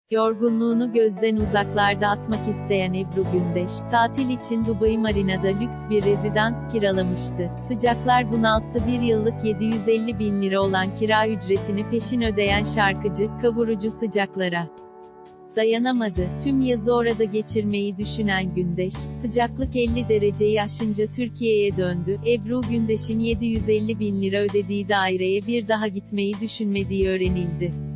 Yorgunluğunu gözden uzaklarda atmak isteyen Ebru Gündeş, tatil için Dubai Marina'da lüks bir rezidans kiralamıştı. Sıcaklar bunalttı. Bir yıllık 750 bin lira olan kira ücretini peşin ödeyen şarkıcı, kavurucu sıcaklara dayanamadı. Tüm yazı orada geçirmeyi düşünen Gündeş, sıcaklık 50 dereceyi aşınca Türkiye'ye döndü. Ebru Gündeş'in 750 bin lira ödediği daireye bir daha gitmeyi düşünmediği öğrenildi.